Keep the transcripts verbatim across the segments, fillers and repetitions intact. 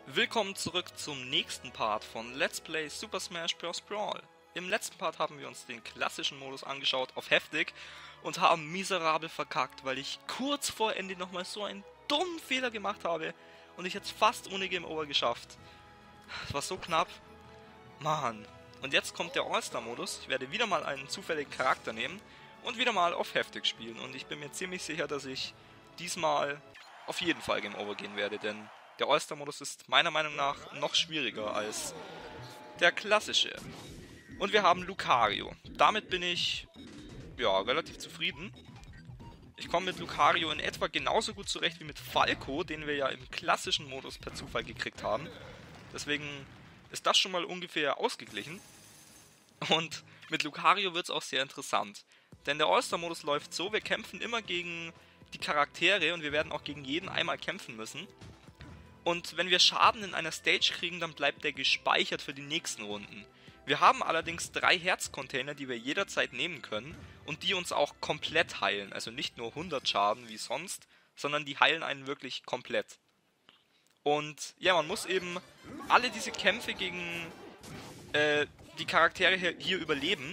Willkommen zurück zum nächsten Part von Let's Play Super Smash Bros. Brawl. Im letzten Part haben wir uns den klassischen Modus angeschaut auf heftig und haben miserabel verkackt, weil ich kurz vor Ende nochmal so einen dummen Fehler gemacht habe und ich jetzt fast ohne Game Over geschafft. Es war so knapp. Mann. Und jetzt kommt der All-Star-Modus. Ich werde wieder mal einen zufälligen Charakter nehmen und wieder mal auf heftig spielen. Und ich bin mir ziemlich sicher, dass ich diesmal auf jeden Fall Game Over gehen werde, denn der All-Star-Modus ist meiner Meinung nach noch schwieriger als der klassische. Und wir haben Lucario. Damit bin ich, ja, relativ zufrieden. Ich komme mit Lucario in etwa genauso gut zurecht wie mit Falco, den wir ja im klassischen Modus per Zufall gekriegt haben. Deswegen ist das schon mal ungefähr ausgeglichen. Und mit Lucario wird es auch sehr interessant. Denn der All-Star-Modus läuft so, wir kämpfen immer gegen die Charaktere und wir werden auch gegen jeden einmal kämpfen müssen. Und wenn wir Schaden in einer Stage kriegen, dann bleibt der gespeichert für die nächsten Runden. Wir haben allerdings drei Herzcontainer, die wir jederzeit nehmen können und die uns auch komplett heilen. Also nicht nur hundert Schaden wie sonst, sondern die heilen einen wirklich komplett. Und ja, man muss eben alle diese Kämpfe gegen äh, die Charaktere hier, hier überleben.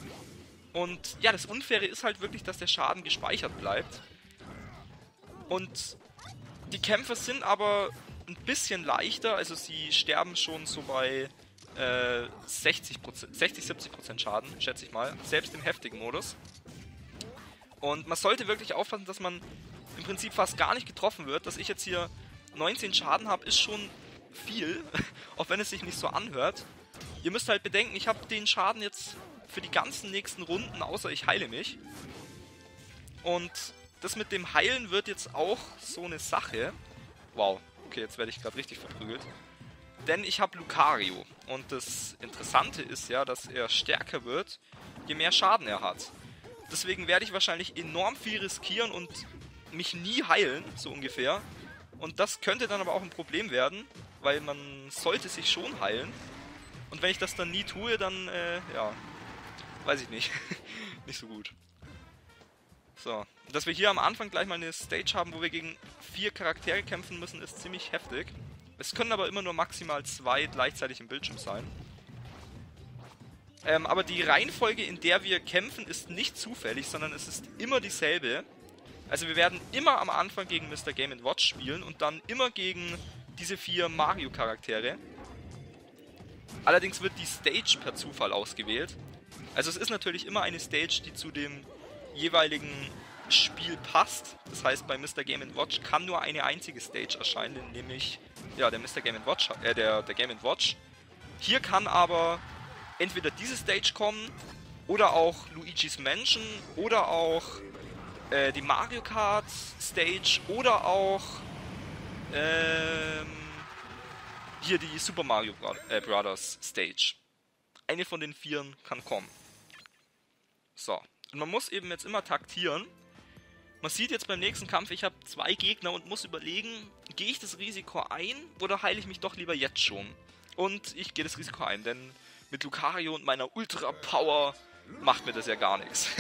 Und ja, das Unfaire ist halt wirklich, dass der Schaden gespeichert bleibt. Und die Kämpfe sind aber ein bisschen leichter, also sie sterben schon so bei äh, sechzig, siebzig Prozent Schaden, schätze ich mal, selbst im heftigen Modus. Und man sollte wirklich aufpassen, dass man im Prinzip fast gar nicht getroffen wird. Dass ich jetzt hier neunzehn Schaden habe, ist schon viel, auch wenn es sich nicht so anhört. Ihr müsst halt bedenken, ich habe den Schaden jetzt für die ganzen nächsten Runden, außer ich heile mich. Und das mit dem Heilen wird jetzt auch so eine Sache. Wow, okay, jetzt werde ich gerade richtig verprügelt. Denn ich habe Lucario. Und das Interessante ist ja, dass er stärker wird, je mehr Schaden er hat. Deswegen werde ich wahrscheinlich enorm viel riskieren und mich nie heilen, so ungefähr. Und das könnte dann aber auch ein Problem werden, weil man sollte sich schon heilen. Und wenn ich das dann nie tue, dann, äh, ja, weiß ich nicht. Nicht so gut. So, dass wir hier am Anfang gleich mal eine Stage haben, wo wir gegen vier Charaktere kämpfen müssen, ist ziemlich heftig. Es können aber immer nur maximal zwei gleichzeitig im Bildschirm sein. Ähm, aber die Reihenfolge, in der wir kämpfen, ist nicht zufällig, sondern es ist immer dieselbe. Also wir werden immer am Anfang gegen Mister Game and Watch spielen und dann immer gegen diese vier Mario-Charaktere. Allerdings wird die Stage per Zufall ausgewählt. Also es ist natürlich immer eine Stage, die zu dem jeweiligen Spiel passt. Das heißt, bei Mister Game and Watch kann nur eine einzige Stage erscheinen, nämlich ja, der Mister Game and Watch, äh, der, der Game and Watch. Hier kann aber entweder diese Stage kommen oder auch Luigi's Mansion oder auch äh, die Mario Kart Stage oder auch ähm, hier die Super Mario Bro äh, Brothers Stage. Eine von den vieren kann kommen. So. Und man muss eben jetzt immer taktieren. Man sieht jetzt beim nächsten Kampf, ich habe zwei Gegner und muss überlegen, gehe ich das Risiko ein oder heile ich mich doch lieber jetzt schon? Und ich gehe das Risiko ein, denn mit Lucario und meiner Ultra Power macht mir das ja gar nichts.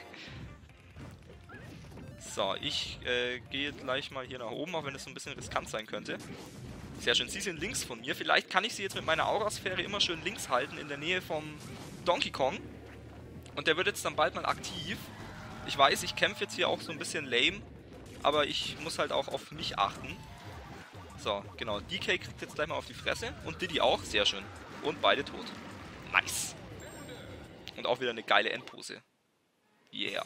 So, ich äh, gehe gleich mal hier nach oben, auch wenn es so ein bisschen riskant sein könnte. Sehr schön, sie sind links von mir. Vielleicht kann ich sie jetzt mit meiner Aurasphäre immer schön links halten, in der Nähe vom Donkey Kong. Und der wird jetzt dann bald mal aktiv. Ich weiß, ich kämpfe jetzt hier auch so ein bisschen lame, aber ich muss halt auch auf mich achten. So, genau. D K kriegt jetzt gleich mal auf die Fresse und Diddy auch. Sehr schön. Und beide tot. Nice. Und auch wieder eine geile Endpose. Yeah.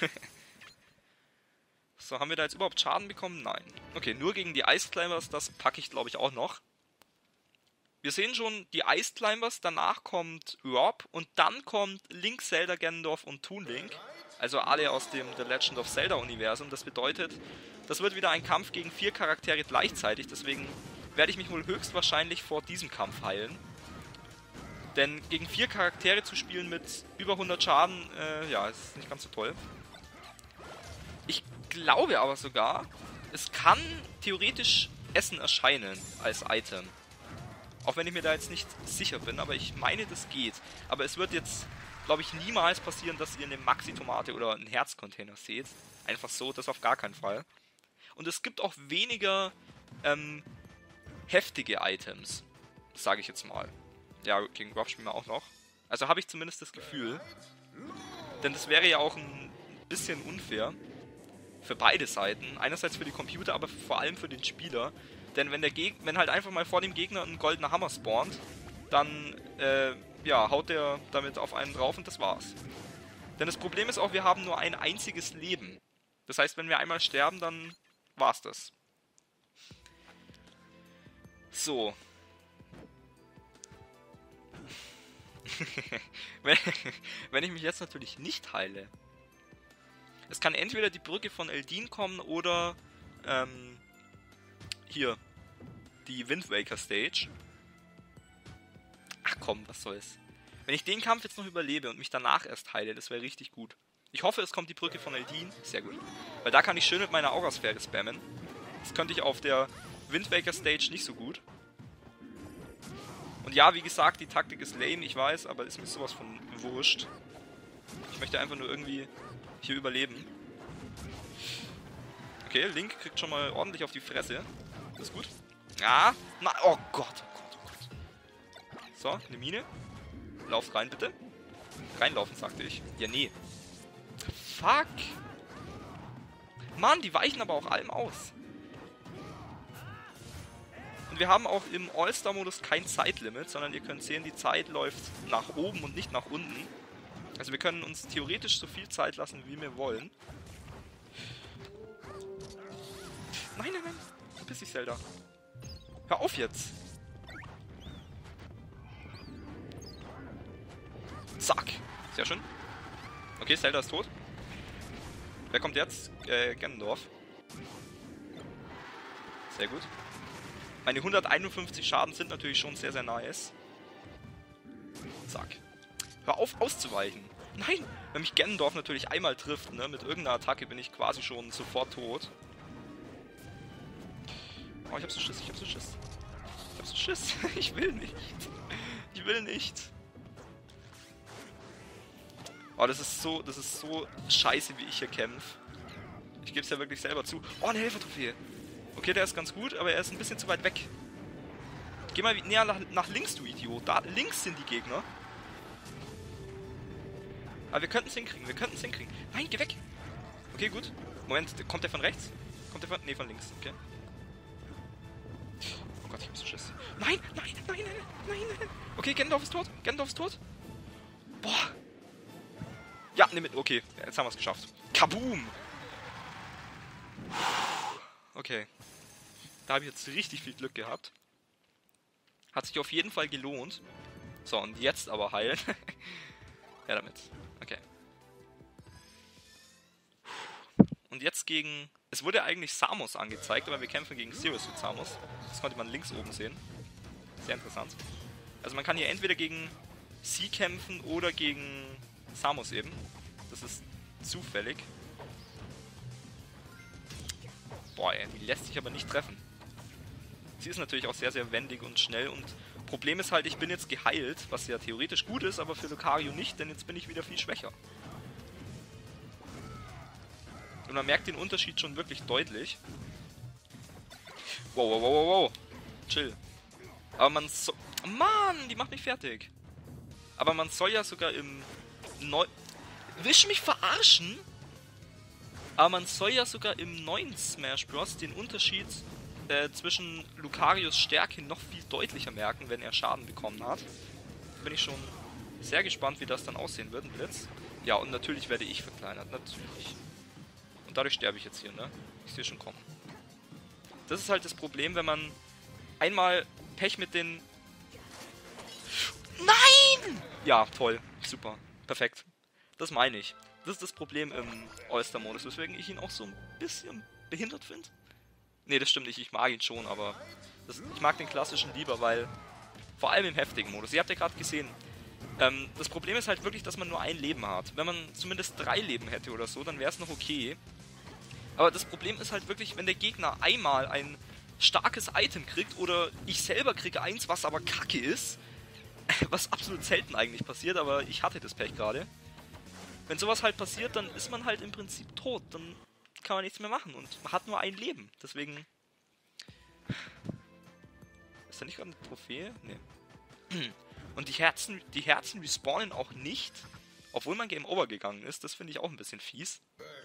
So, haben wir da jetzt überhaupt Schaden bekommen? Nein. Okay, nur gegen die Ice Climbers, das packe ich glaube ich auch noch. Wir sehen schon die Ice Climbers, danach kommt Rob und dann kommt Link, Zelda, Ganondorf und Toon Link. Also alle aus dem The Legend of Zelda Universum. Das bedeutet, das wird wieder ein Kampf gegen vier Charaktere gleichzeitig. Deswegen werde ich mich wohl höchstwahrscheinlich vor diesem Kampf heilen. Denn gegen vier Charaktere zu spielen mit über hundert Schaden, äh, ja, ist nicht ganz so toll. Ich glaube aber sogar, es kann theoretisch Essen erscheinen als Item. Auch wenn ich mir da jetzt nicht sicher bin, aber ich meine, das geht. Aber es wird jetzt, glaube ich, niemals passieren, dass ihr eine Maxi-Tomate oder einen Herzcontainer seht. Einfach so, das auf gar keinen Fall. Und es gibt auch weniger ähm, heftige Items, sage ich jetzt mal. Ja, gegen Ruff spielen wir auch noch. Also habe ich zumindest das Gefühl. Denn das wäre ja auch ein bisschen unfair für beide Seiten. Einerseits für die Computer, aber vor allem für den Spieler. Denn wenn der Geg wenn halt einfach mal vor dem Gegner ein goldener Hammer spawnt, dann äh, ja, haut der damit auf einen drauf und das war's. Denn das Problem ist auch, wir haben nur ein einziges Leben. Das heißt, wenn wir einmal sterben, dann war's das. So. wenn, wenn ich mich jetzt natürlich nicht heile. Es kann entweder die Brücke von Eldin kommen oder ähm, hier die Wind Waker Stage. Ach komm, was soll's. Wenn ich den Kampf jetzt noch überlebe und mich danach erst heile, das wäre richtig gut. Ich hoffe, es kommt die Brücke von Eldin. Sehr gut. Weil da kann ich schön mit meiner Aurasphäre spammen. Das könnte ich auf der Wind Waker Stage nicht so gut. Und ja, wie gesagt, die Taktik ist lame, ich weiß, aber ist mir sowas von wurscht. Ich möchte einfach nur irgendwie hier überleben. Okay, Link kriegt schon mal ordentlich auf die Fresse. Das ist gut. Ja, na, oh Gott, oh Gott, oh Gott. So, eine Mine. Lauf rein, bitte. Reinlaufen, sagte ich. Ja, nee. Fuck. Mann, die weichen aber auch allem aus. Und wir haben auch im All-Star-Modus kein Zeitlimit, sondern ihr könnt sehen, die Zeit läuft nach oben und nicht nach unten. Also wir können uns theoretisch so viel Zeit lassen, wie wir wollen. Nein, nein, nein. Verpiss dich, Zelda. Hör auf jetzt. Zack. Sehr schön. Okay, Zelda ist tot. Wer kommt jetzt? Äh, Ganondorf. Sehr gut. Meine hunderteinundfünfzig Schaden sind natürlich schon sehr, sehr nice. Zack. Hör auf, auszuweichen. Nein! Wenn mich Ganondorf natürlich einmal trifft, ne, mit irgendeiner Attacke bin ich quasi schon sofort tot. Oh, ich hab so Schiss, ich hab so Schiss. Ich hab so Schiss. Ich will nicht. Ich will nicht. Oh, das ist so, das ist so scheiße, wie ich hier kämpfe. Ich gebe es ja wirklich selber zu. Oh, eine Helfertrophäe. Okay, der ist ganz gut, aber er ist ein bisschen zu weit weg. Geh mal näher nach, nach links, du Idiot. Da links sind die Gegner. Aber wir könnten es hinkriegen, wir könnten es hinkriegen. Nein, geh weg. Okay, gut. Moment, kommt der von rechts? Kommt der von... Nee, von links, okay. Oh Gott, ich hab so Schiss. Nein, nein, nein, nein, nein, nein. Okay, Ganondorf ist tot. Ganondorf ist tot. Boah. Ja, nimm mit. Okay, jetzt haben wir es geschafft. Kaboom! Okay. Da habe ich jetzt richtig viel Glück gehabt. Hat sich auf jeden Fall gelohnt. So, und jetzt aber heilen. Ja, damit. Okay. Und jetzt gegen... Es wurde eigentlich Samus angezeigt, aber wir kämpfen gegen Zero Suit Samus. Das konnte man links oben sehen. Sehr interessant. Also man kann hier entweder gegen sie kämpfen oder gegen Samus eben. Das ist zufällig. Boah, ey, die lässt sich aber nicht treffen. Sie ist natürlich auch sehr, sehr wendig und schnell und Problem ist halt, ich bin jetzt geheilt, was ja theoretisch gut ist, aber für Lucario nicht, denn jetzt bin ich wieder viel schwächer. Und man merkt den Unterschied schon wirklich deutlich. Wow, wow, wow, wow, wow. Chill. Aber man so... Mann, die macht mich fertig. Aber man soll ja sogar im... Neu... Wisch mich verarschen? Aber man soll ja sogar im neuen Smash Bros. Den Unterschied äh, zwischen Lucarios Stärke noch viel deutlicher merken, wenn er Schaden bekommen hat. Da bin ich schon sehr gespannt, wie das dann aussehen wird, ein Blitz. Ja, und natürlich werde ich verkleinert, natürlich. Und dadurch sterbe ich jetzt hier, ne? Ich sehe schon kommen. Das ist halt das Problem, wenn man einmal Pech mit den... Nein! Ja, toll. Super. Perfekt. Das meine ich. Das ist das Problem im All-Star-Modus, weswegen ich ihn auch so ein bisschen behindert finde. Ne, das stimmt nicht. Ich mag ihn schon, aber das, ich mag den klassischen lieber, weil... Vor allem im heftigen Modus. Ihr habt ja gerade gesehen, ähm, das Problem ist halt wirklich, dass man nur ein Leben hat. Wenn man zumindest drei Leben hätte oder so, dann wäre es noch okay. Aber das Problem ist halt wirklich, wenn der Gegner einmal ein starkes Item kriegt oder ich selber kriege eins, was aber kacke ist, was absolut selten eigentlich passiert, aber ich hatte das Pech gerade. Wenn sowas halt passiert, dann ist man halt im Prinzip tot, dann kann man nichts mehr machen und man hat nur ein Leben, deswegen... Ist da nicht gerade eine Trophäe? Nee. Und die Herzen, die Herzen respawnen auch nicht, obwohl man Game Over gegangen ist. Das finde ich auch ein bisschen fies.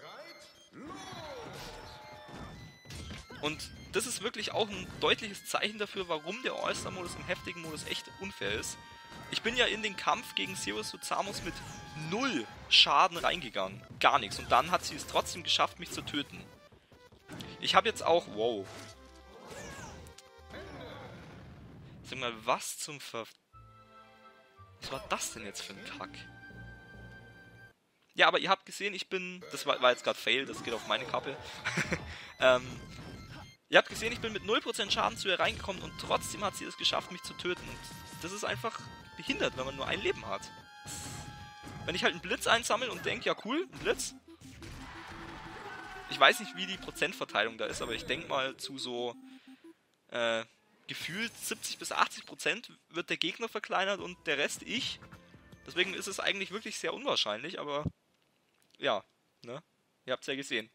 Und das ist wirklich auch ein deutliches Zeichen dafür, warum der All-Star-Modus im heftigen Modus echt unfair ist. Ich bin ja in den Kampf gegen Zero Suzamus mit null Schaden reingegangen. Gar nichts. Und dann hat sie es trotzdem geschafft, mich zu töten. Ich habe jetzt auch... Wow. Sag mal, was zum Ver... Was war das denn jetzt für ein Kack? Ja, aber ihr habt gesehen, ich bin... Das war, war jetzt gerade Fail, das geht auf meine Kappe. ähm... Ihr habt gesehen, ich bin mit null Prozent Schaden zu ihr reingekommen und trotzdem hat sie es geschafft, mich zu töten. Und das ist einfach behindert, wenn man nur ein Leben hat. Wenn ich halt einen Blitz einsammle und denke, ja cool, ein Blitz. Ich weiß nicht, wie die Prozentverteilung da ist, aber ich denke mal zu so äh, gefühlt siebzig bis achtzig Prozent wird der Gegner verkleinert und der Rest ich. Deswegen ist es eigentlich wirklich sehr unwahrscheinlich, aber ja, ne? Ihr habt es ja gesehen.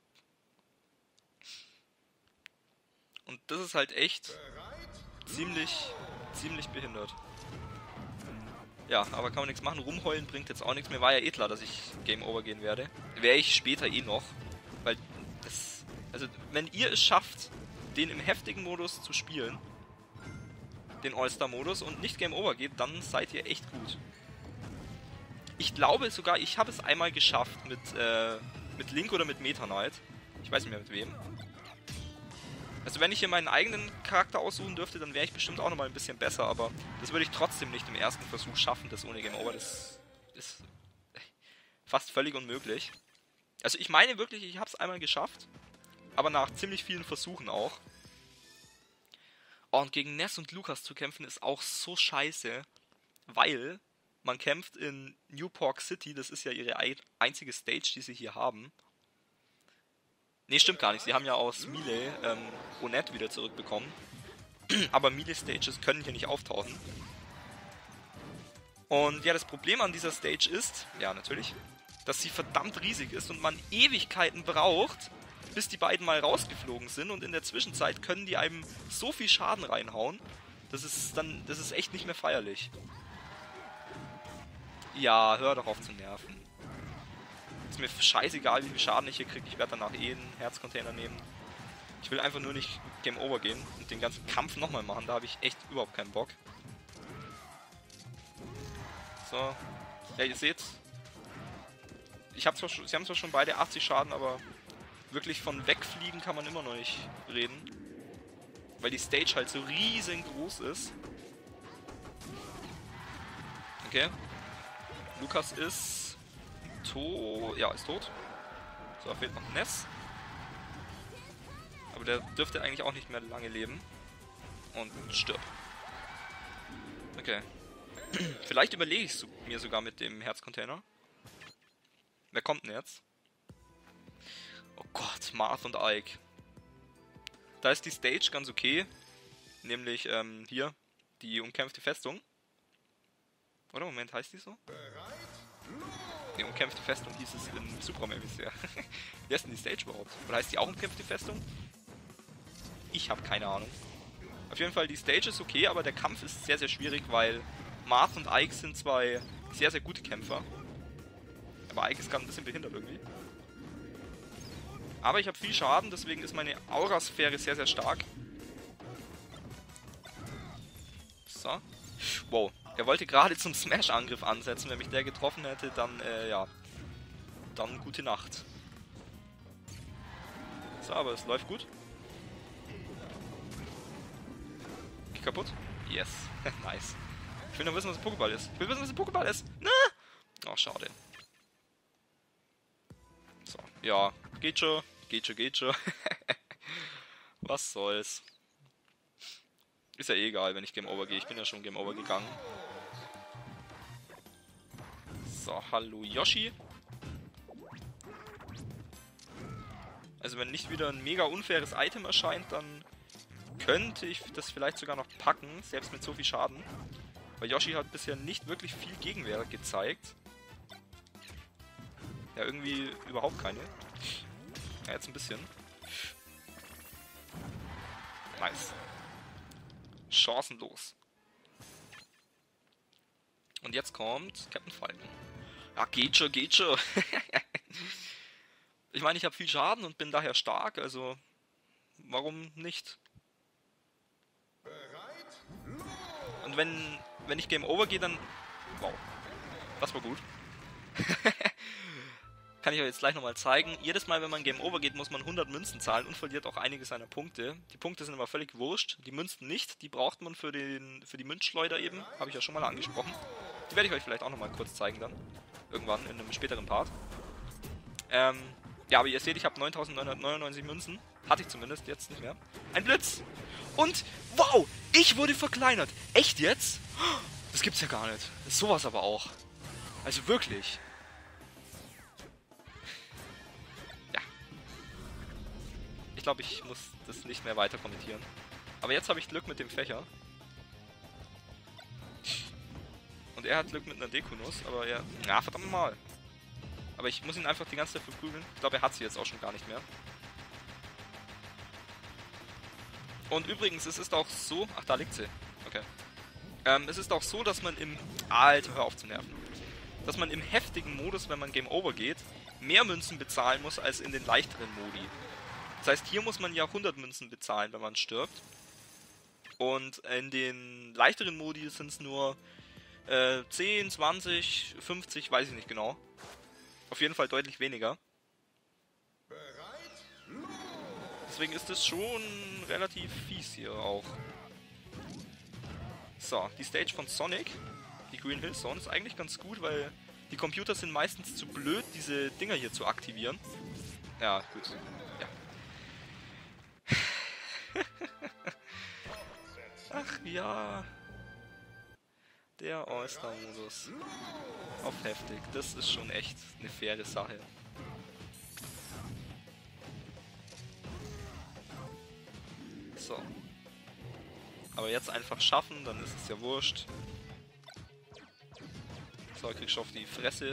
Und das ist halt echt ziemlich, ziemlich behindert. Ja, aber kann man nichts machen. Rumheulen bringt jetzt auch nichts mehr. War ja eh klar, dass ich Game Over gehen werde. Wäre ich später eh noch. Weil das... Also, wenn ihr es schafft, den im heftigen Modus zu spielen, den All-Star-Modus, und nicht Game Over geht, dann seid ihr echt gut. Ich glaube sogar, ich habe es einmal geschafft mit, äh, mit Link oder mit Meta Knight. Ich weiß nicht mehr mit wem. Also wenn ich hier meinen eigenen Charakter aussuchen dürfte, dann wäre ich bestimmt auch nochmal ein bisschen besser, aber das würde ich trotzdem nicht im ersten Versuch schaffen, das ohne Game Over. Das ist fast völlig unmöglich. Also ich meine wirklich, ich habe es einmal geschafft, aber nach ziemlich vielen Versuchen auch. Oh, und gegen Ness und Lukas zu kämpfen ist auch so scheiße, weil man kämpft in New Pork City, das ist ja ihre einzige Stage, die sie hier haben. Ne, stimmt gar nicht. Sie haben ja aus Melee ähm, Onett wieder zurückbekommen. Aber Melee-Stages können hier nicht auftauchen. Und ja, das Problem an dieser Stage ist, ja natürlich, dass sie verdammt riesig ist und man Ewigkeiten braucht, bis die beiden mal rausgeflogen sind. Und in der Zwischenzeit können die einem so viel Schaden reinhauen. Das ist dann, das ist echt nicht mehr feierlich. Ja, hör doch auf zu nerven. Ist mir scheißegal, wie viel Schaden ich hier kriege. Ich werde danach eh einen Herzcontainer nehmen. Ich will einfach nur nicht Game Over gehen und den ganzen Kampf nochmal machen. Da habe ich echt überhaupt keinen Bock. So. Ja, ihr seht. Ich hab zwar schon, sie haben zwar schon beide achtzig Schaden, aber wirklich von wegfliegen kann man immer noch nicht reden. Weil die Stage halt so riesengroß ist. Okay. Lukas ist... To ja, ist tot. So, fehlt noch Ness. Aber der dürfte eigentlich auch nicht mehr lange leben. Und stirbt. Okay. Vielleicht überlege ich es mir sogar mit dem Herzcontainer. Wer kommt denn jetzt? Oh Gott, Marth und Ike. Da ist die Stage ganz okay. Nämlich, ähm, hier, die umkämpfte Festung. Oder, Moment, heißt die so? Die umkämpfte Festung hieß es in Supraman bisher. Wie heißt denn die Stage überhaupt? Oder heißt die auch umkämpfte Festung? Ich habe keine Ahnung. Auf jeden Fall, die Stage ist okay, aber der Kampf ist sehr, sehr schwierig, weil Marth und Ike sind zwei sehr, sehr gute Kämpfer. Aber Ike ist gerade ein bisschen behindert irgendwie. Aber ich habe viel Schaden, deswegen ist meine Aurasphäre sehr, sehr stark. So. Wow. Er wollte gerade zum Smash-Angriff ansetzen. Wenn mich der getroffen hätte, dann, äh, ja. Dann gute Nacht. So, aber es läuft gut. Geh kaputt? Yes. Nice. Ich will nur wissen, was ein Pokéball ist. Ich will wissen, was ein Pokéball ist. Na! Oh, schade. So, ja. Geht schon. Geht schon, geht schon. Was soll's. Ist ja eh egal, wenn ich Game Over gehe. Ich bin ja schon Game Over gegangen. So, hallo Yoshi. Also wenn nicht wieder ein mega unfaires Item erscheint, dann könnte ich das vielleicht sogar noch packen, selbst mit so viel Schaden. Weil Yoshi hat bisher nicht wirklich viel Gegenwehr gezeigt. Ja, irgendwie überhaupt keine. Ja, jetzt ein bisschen. Nice. Chancenlos. Und jetzt kommt Captain Falcon. Ja, geht schon, geht schon. Ich meine, ich habe viel Schaden und bin daher stark, also warum nicht? Und wenn, wenn ich Game Over gehe, dann... Wow, das war gut. Kann ich euch jetzt gleich nochmal zeigen. Jedes Mal, wenn man Game Over geht, muss man hundert Münzen zahlen und verliert auch einige seiner Punkte. Die Punkte sind aber völlig wurscht. Die Münzen nicht. Die braucht man für, den, für die Münzschleuder eben. Habe ich ja schon mal angesprochen. Die werde ich euch vielleicht auch nochmal kurz zeigen dann. Irgendwann in einem späteren Part. Ähm, ja, aber ihr seht, ich habe neuntausendneunhundertneunundneunzig Münzen. Hatte ich zumindest, jetzt nicht mehr. Ein Blitz! Und, wow! Ich wurde verkleinert! Echt jetzt? Das gibt's ja gar nicht. Das ist sowas aber auch. Also wirklich. Ich glaube, ich muss das nicht mehr weiter kommentieren. Aber jetzt habe ich Glück mit dem Fächer. Und er hat Glück mit einer Dekunus, aber er... Ja, verdammt mal. Aber ich muss ihn einfach die ganze Zeit verprügeln. Ich glaube, er hat sie jetzt auch schon gar nicht mehr. Und übrigens, es ist auch so... Ach, da liegt sie. Okay. Ähm, es ist auch so, dass man im... Alter, hör auf zu nerven. Dass man im heftigen Modus, wenn man Game Over geht, mehr Münzen bezahlen muss als in den leichteren Modi. Das heißt, hier muss man ja hundert Münzen bezahlen, wenn man stirbt. Und in den leichteren Modi sind es nur äh, zehn, zwanzig, fünfzig, weiß ich nicht genau. Auf jeden Fall deutlich weniger. Deswegen ist es schon relativ fies hier auch. So, die Stage von Sonic, die Green Hill Zone, ist eigentlich ganz gut, weil die Computer sind meistens zu blöd, diese Dinger hier zu aktivieren. Ja, gut. Ach ja. Der All-Star-Modus. Auf heftig. Das ist schon echt eine faire Sache. So. Aber jetzt einfach schaffen, dann ist es ja wurscht. So, kriegst du auf die Fresse.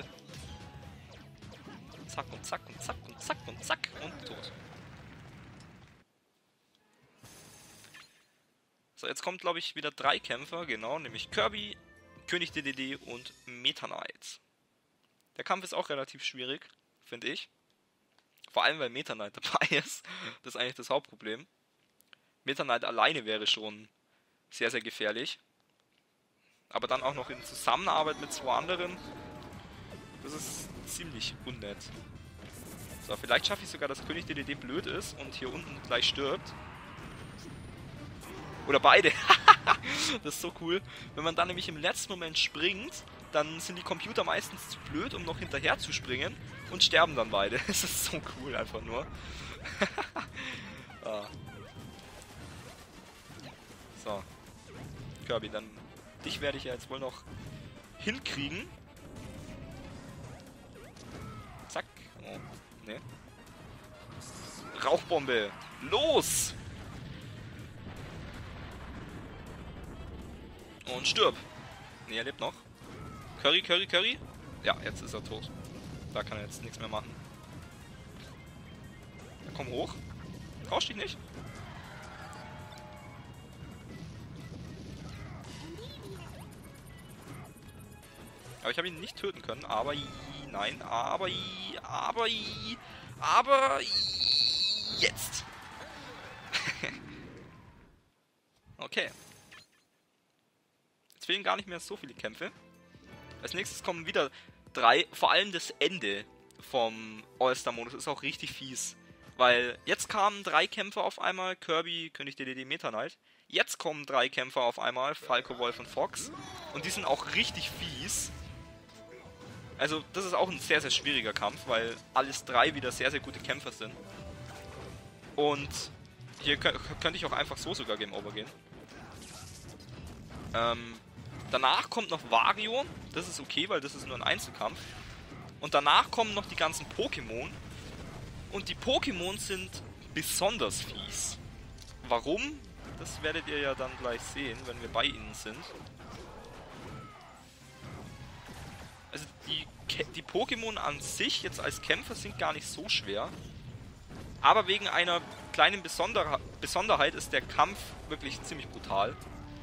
Zack und zack und zack und zack und zack und tot. So, jetzt kommt, glaube ich, wieder drei Kämpfer, genau, nämlich Kirby, König D D D und Meta Knight. Der Kampf ist auch relativ schwierig, finde ich. Vor allem, weil Meta Knight dabei ist. Das ist eigentlich das Hauptproblem. Meta Knight alleine wäre schon sehr, sehr gefährlich. Aber dann auch noch in Zusammenarbeit mit zwei anderen. Das ist ziemlich unnett. So, vielleicht schaffe ich sogar, dass König D D D blöd ist und hier unten gleich stirbt. Oder beide. Das ist so cool. Wenn man dann nämlich im letzten Moment springt, dann sind die Computer meistens zu blöd, um noch hinterher zu springen und sterben dann beide. Das ist so cool einfach nur. Ah. So. Kirby, dann dich werde ich ja jetzt wohl noch hinkriegen. Zack. Oh, ne. Rauchbombe. Los! Und stirb. Ne, er lebt noch. Curry, Curry, Curry. Ja, jetzt ist er tot. Da kann er jetzt nichts mehr machen. Ja, komm hoch. Traust dich nicht? Aber ich habe ihn nicht töten können. Aber nein, aber aber aber jetzt. Okay. Jetzt fehlen gar nicht mehr so viele Kämpfe. Als nächstes kommen wieder drei. Vor allem das Ende vom All-Star-Modus ist auch richtig fies. Weil jetzt kamen drei Kämpfer auf einmal. Kirby, König D D D, Meta Knight. Jetzt kommen drei Kämpfer auf einmal. Falco, Wolf und Fox. Und die sind auch richtig fies. Also das ist auch ein sehr, sehr schwieriger Kampf, weil alles drei wieder sehr, sehr gute Kämpfer sind. Und hier könnte ich auch einfach so sogar Game Over gehen. Ähm, danach kommt noch Wario. Das ist okay, weil das ist nur ein Einzelkampf. Und danach kommen noch die ganzen Pokémon. Und die Pokémon sind besonders fies. Warum? Das werdet ihr ja dann gleich sehen, wenn wir bei ihnen sind. Also die, die Pokémon an sich jetzt als Kämpfer sind gar nicht so schwer. Aber wegen einer kleinen Besonder Besonderheit ist der Kampf wirklich ziemlich brutal.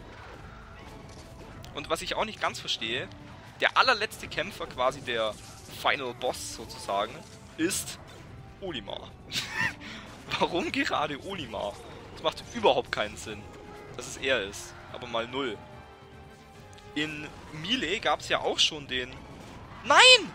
Und was ich auch nicht ganz verstehe, der allerletzte Kämpfer, quasi der Final Boss sozusagen, ist Olimar. Warum gerade Olimar? Das macht überhaupt keinen Sinn, dass es er ist. Aber mal null. In Melee gab es ja auch schon den... Nein!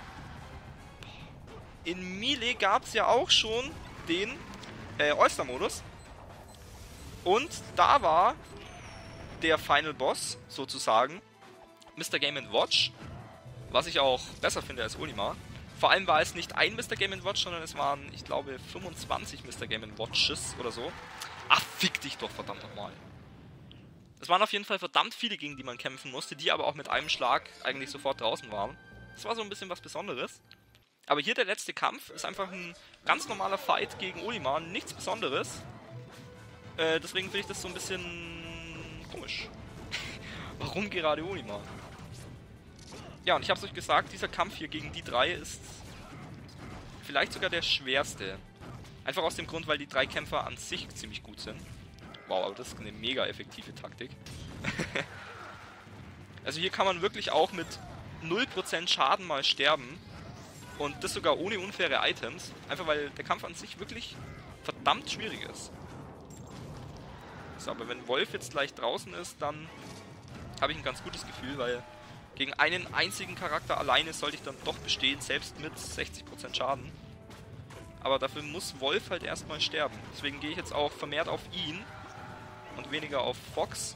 In Melee gab es ja auch schon den äh, All-Star-Modus. Und da war der Final Boss sozusagen Mister Game and Watch, was ich auch besser finde als Olimar. Vor allem war es nicht ein Mister Game and Watch, sondern es waren, ich glaube, fünfundzwanzig Mister Game and Watches oder so. Ach, fick dich doch verdammt nochmal. Es waren auf jeden Fall verdammt viele, gegen die man kämpfen musste, die aber auch mit einem Schlag eigentlich sofort draußen waren. Das war so ein bisschen was Besonderes. Aber hier der letzte Kampf ist einfach ein ganz normaler Fight gegen Olimar, nichts Besonderes. Äh, deswegen finde ich das so ein bisschen komisch. Warum gerade Olimar? Ja, und ich habe es euch gesagt, dieser Kampf hier gegen die drei ist vielleicht sogar der schwerste. Einfach aus dem Grund, weil die drei Kämpfer an sich ziemlich gut sind. Wow, aber das ist eine mega effektive Taktik. Also hier kann man wirklich auch mit null Prozent Schaden mal sterben. Und das sogar ohne unfaire Items. Einfach weil der Kampf an sich wirklich verdammt schwierig ist. So, aber wenn Wolf jetzt gleich draußen ist, dann habe ich ein ganz gutes Gefühl, weil gegen einen einzigen Charakter alleine sollte ich dann doch bestehen, selbst mit sechzig Prozent Schaden. Aber dafür muss Wolf halt erstmal sterben. Deswegen gehe ich jetzt auch vermehrt auf ihn und weniger auf Fox.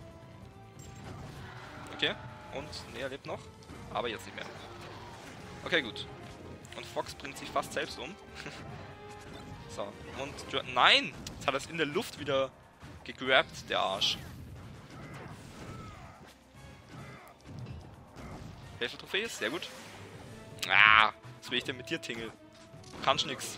Okay, und ne, er lebt noch, aber jetzt nicht mehr. Okay, gut. Und Fox bringt sich fast selbst um. So, und... Nein! Jetzt hat er es in der Luft wieder gegrabt, der Arsch. Hilfe-Trophäe, sehr gut. Ah, was will ich denn mit dir, Tingle? Du kannst nix.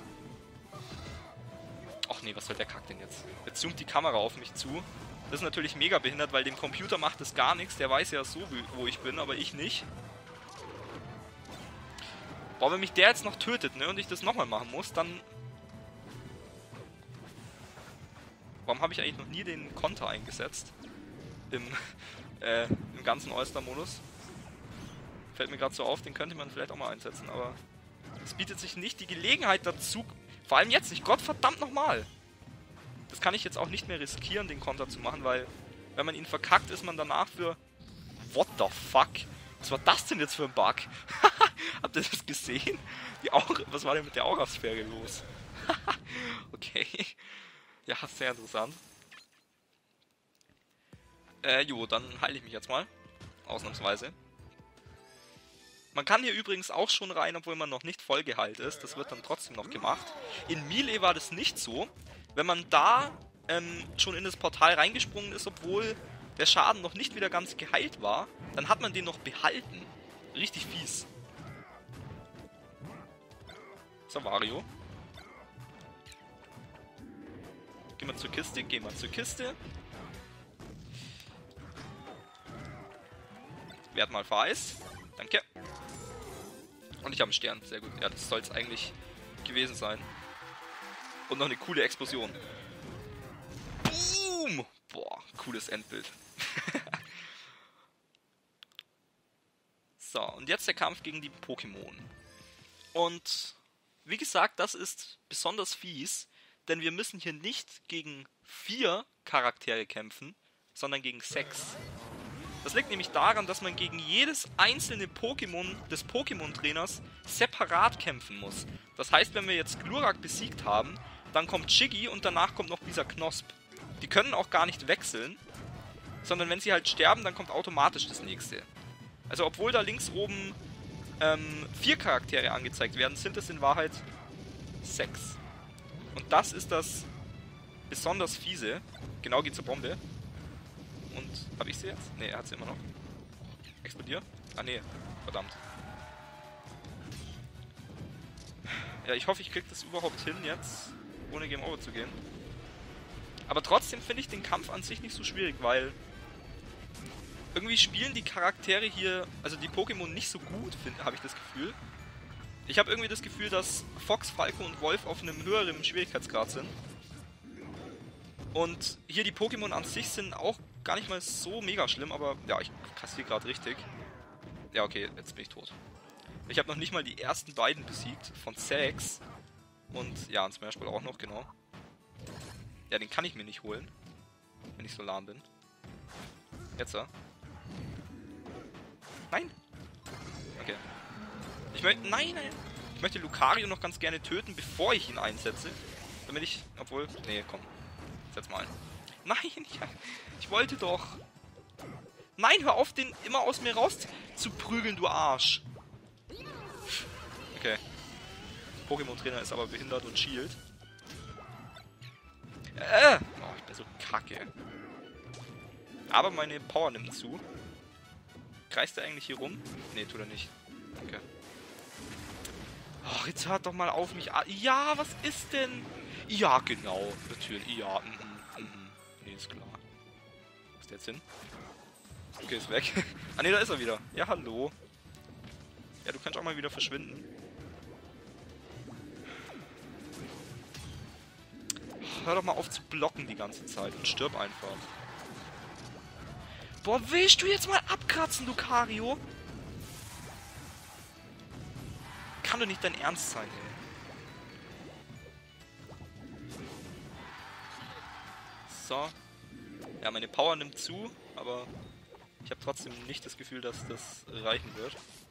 Och nee, was soll der Kack denn jetzt? Jetzt zoomt die Kamera auf mich zu. Das ist natürlich mega behindert, weil dem Computer macht das gar nichts. Der weiß ja so, wo ich bin, aber ich nicht. Boah, wenn mich der jetzt noch tötet, ne, und ich das nochmal machen muss, dann... Warum habe ich eigentlich noch nie den Konter eingesetzt? Im, äh, im ganzen All-Star-Modus. Fällt mir gerade so auf, den könnte man vielleicht auch mal einsetzen, aber... Es bietet sich nicht die Gelegenheit dazu... Vor allem jetzt nicht, Gottverdammt nochmal! Das kann ich jetzt auch nicht mehr riskieren, den Konter zu machen, weil... Wenn man ihn verkackt, ist man danach für... What the fuck? Was war das denn jetzt für ein Bug? Habt ihr das gesehen? Die Aura, was war denn mit der Aurasphäre los? Okay. Ja, sehr interessant. Äh, jo, dann heile ich mich jetzt mal. Ausnahmsweise. Man kann hier übrigens auch schon rein, obwohl man noch nicht voll geheilt ist. Das wird dann trotzdem noch gemacht. In Melee war das nicht so. Wenn man da ähm, schon in das Portal reingesprungen ist, obwohl der Schaden noch nicht wieder ganz geheilt war, dann hat man den noch behalten. Richtig fies. So, Wario. Gehen wir zur Kiste, gehen wir zur Kiste. Werd mal Vereis. Danke. Und ich habe einen Stern, sehr gut. Ja, das soll es eigentlich gewesen sein. Und noch eine coole Explosion. Boom! Boah, cooles Endbild. So, und jetzt der Kampf gegen die Pokémon. Und wie gesagt, das ist besonders fies, denn wir müssen hier nicht gegen vier Charaktere kämpfen, sondern gegen sechs. Das liegt nämlich daran, dass man gegen jedes einzelne Pokémon des Pokémon-Trainers separat kämpfen muss. Das heißt, wenn wir jetzt Glurak besiegt haben, dann kommt Shiggy und danach kommt noch dieser Knosp. Die können auch gar nicht wechseln, sondern wenn sie halt sterben, dann kommt automatisch das nächste. Also obwohl da links oben ähm, vier Charaktere angezeigt werden, sind es in Wahrheit sechs. Und das ist das besonders fiese. Genau, geht zur Bombe. Und, habe ich sie jetzt? Ne, er hat sie immer noch. Explodier? Ah ne, verdammt. Ja, ich hoffe, ich kriege das überhaupt hin jetzt, ohne Game Over zu gehen. Aber trotzdem finde ich den Kampf an sich nicht so schwierig, weil irgendwie spielen die Charaktere hier, also die Pokémon nicht so gut, habe ich das Gefühl. Ich habe irgendwie das Gefühl, dass Fox, Falco und Wolf auf einem höheren Schwierigkeitsgrad sind. Und hier die Pokémon an sich sind auch gar nicht mal so mega schlimm, aber ja, ich kassiere gerade richtig. Ja, okay, jetzt bin ich tot. Ich habe noch nicht mal die ersten beiden besiegt von sechs. Und ja, ein Smash Ball auch noch, genau. Ja, den kann ich mir nicht holen, wenn ich so lahm bin. Jetzt, ja. Nein! Okay. Ich möchte... Nein, nein! Ich möchte Lucario noch ganz gerne töten, bevor ich ihn einsetze. Damit ich... Obwohl... Nee, komm. Setz mal ein. Nein, ich, ich wollte doch... Nein, hör auf, den immer aus mir raus zu prügeln, du Arsch. Okay. Pokémon-Trainer ist aber behindert und shield. Äh! Oh, ich bin so kacke. Aber meine Power nimmt zu. Kreist er eigentlich hier rum? Nee, tut er nicht. Okay. Ach, jetzt hört doch mal auf mich an. Ja, was ist denn? Ja, genau. Natürlich. Ja, mhm, mhm. Nee, ist klar. Wo ist der jetzt hin? Okay, ist weg. Ah, nee, da ist er wieder. Ja, hallo. Ja, du kannst auch mal wieder verschwinden. Hör doch mal auf zu blocken die ganze Zeit und stirb einfach. Boah, willst du jetzt mal abkratzen, Lucario? Kann doch nicht dein Ernst sein, ey. So. Ja, meine Power nimmt zu, aber ich habe trotzdem nicht das Gefühl, dass das reichen wird.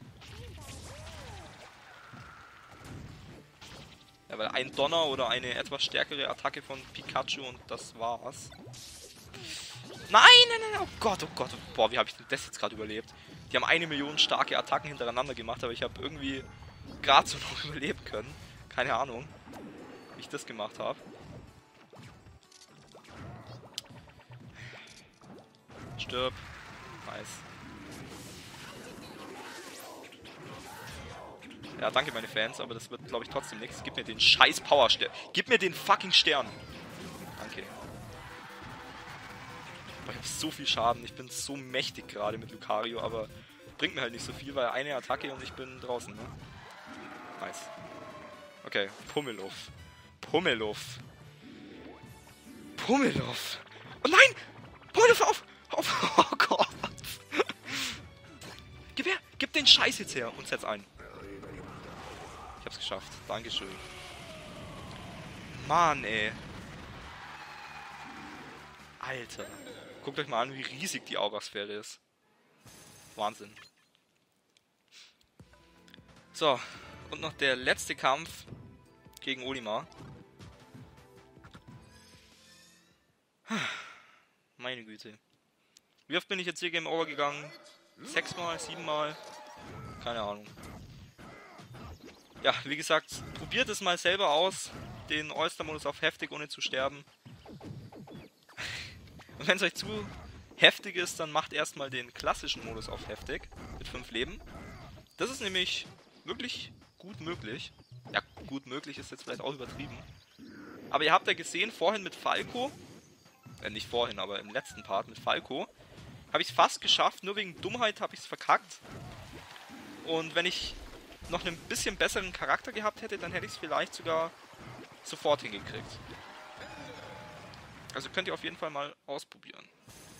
Ja, weil ein Donner oder eine etwas stärkere Attacke von Pikachu und das war's. Nein, nein, nein, oh Gott, oh Gott. Boah, wie habe ich denn das jetzt gerade überlebt? Die haben eine Million starke Attacken hintereinander gemacht, aber ich habe irgendwie gerade so noch überleben können. Keine Ahnung, wie ich das gemacht habe. Stirb. Nice. Ja, danke meine Fans, aber das wird, glaube ich, trotzdem nichts. Gib mir den scheiß Power-Stern. Gib mir den fucking Stern. Danke. Boah, ich habe so viel Schaden. Ich bin so mächtig gerade mit Lucario, aber bringt mir halt nicht so viel, weil eine Attacke und ich bin draußen, ne? Nice. Okay, Pummeluff. Pummeluff. Pummeluff. Oh nein! Pummeluff, auf! Auf! Oh Gott! Gib her! Gib den Scheiß jetzt her und setz ein. Ich hab's geschafft. Dankeschön. Mann, ey. Alter. Guckt euch mal an, wie riesig die Aurasphäre ist. Wahnsinn. So. Und noch der letzte Kampf gegen Olimar. Meine Güte. Wie oft bin ich jetzt hier Game Over gegangen? Sechsmal? Siebenmal? Keine Ahnung. Ja, wie gesagt, probiert es mal selber aus. Den All-Star-Modus auf heftig, ohne zu sterben. Und wenn es euch zu heftig ist, dann macht erstmal den klassischen Modus auf heftig. Mit fünf Leben. Das ist nämlich wirklich gut möglich. Ja, gut möglich ist jetzt vielleicht auch übertrieben. Aber ihr habt ja gesehen, vorhin mit Falco, äh, nicht vorhin, aber im letzten Part mit Falco, habe ich es fast geschafft. Nur wegen Dummheit habe ich es verkackt. Und wenn ich noch einen bisschen besseren Charakter gehabt hätte, dann hätte ich es vielleicht sogar sofort hingekriegt. Also könnt ihr auf jeden Fall mal ausprobieren.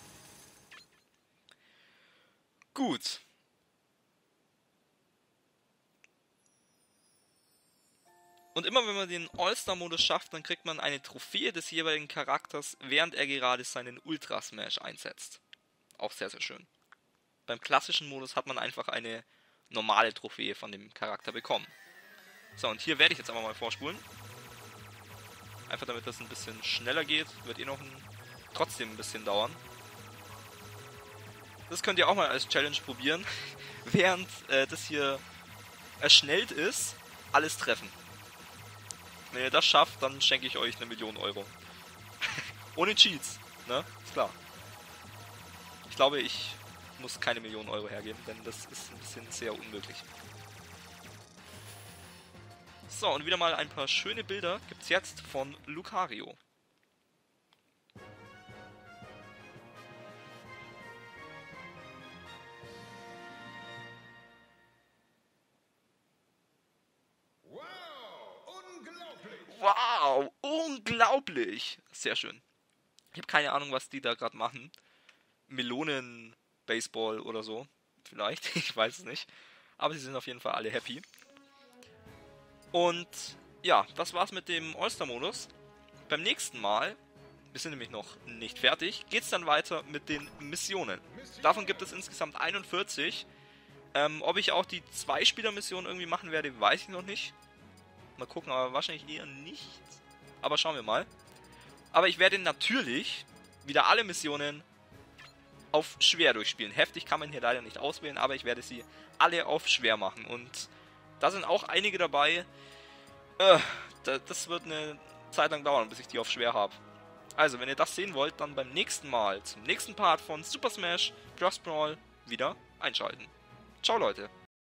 Gut. Und immer wenn man den All-Star-Modus schafft, dann kriegt man eine Trophäe des jeweiligen Charakters, während er gerade seinen Ultra-Smash einsetzt. Auch sehr, sehr schön. Beim klassischen Modus hat man einfach eine normale Trophäe von dem Charakter bekommen. So, und hier werde ich jetzt aber mal vorspulen. Einfach damit das ein bisschen schneller geht. Wird eh noch ein, trotzdem ein bisschen dauern. Das könnt ihr auch mal als Challenge probieren. Während äh, das hier erschnellt ist, alles treffen. Wenn ihr das schafft, dann schenke ich euch eine Million Euro. Ohne Cheats, ne? Ist klar. Ich glaube, ich muss keine Million Euro hergeben, denn das ist ein bisschen sehr unmöglich. So, und wieder mal ein paar schöne Bilder gibt's jetzt von Lucario. Wow, unglaublich! Sehr schön. Ich habe keine Ahnung, was die da gerade machen. Melonen-Baseball oder so. Vielleicht, ich weiß es nicht. Aber sie sind auf jeden Fall alle happy. Und ja, das war's mit dem All-Star-Modus. Beim nächsten Mal, wir sind nämlich noch nicht fertig, geht's dann weiter mit den Missionen. Davon gibt es insgesamt einundvierzig. Ähm, ob ich auch die Zwei-Spieler-Mission irgendwie machen werde, weiß ich noch nicht. Mal gucken, aber wahrscheinlich eher nicht. Aber schauen wir mal. Aber ich werde natürlich wieder alle Missionen auf schwer durchspielen. Heftig kann man hier leider nicht auswählen, aber ich werde sie alle auf schwer machen. Und da sind auch einige dabei. Äh, das wird eine Zeit lang dauern, bis ich die auf schwer habe. Also, wenn ihr das sehen wollt, dann beim nächsten Mal, zum nächsten Part von Super Smash Bros. Brawl wieder einschalten. Ciao, Leute.